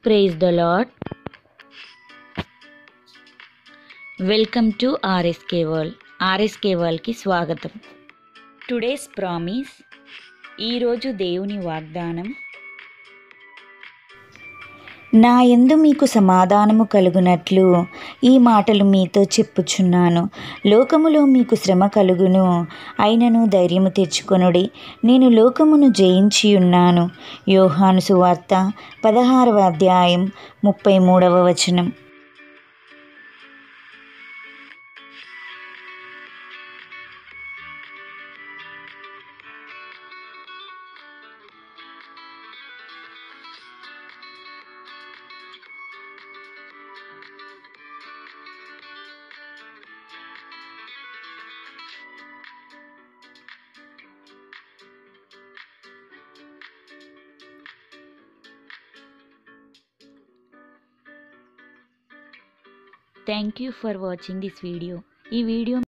Praise the Lord. Welcome to RSK world. RSK వరల్డ్కి స్వాగతం. Today's promise, ఈరోజు దేవుని వాగ్దానం. నా యందు మీకు సమాధానము కలుగునట్లు ఈ మాటలు మీతో చెప్పుచున్నాను. లోకములో మీకు శ్రమ కలుగును, అయినను ధైర్యము తెచ్చుకొనుడి, నేను లోకమును జయించి ఉన్నాను. యోహాను సువార్త 16వ అధ్యాయం 33వ వచనం. Thank you for watching this video. ఈ వీడియో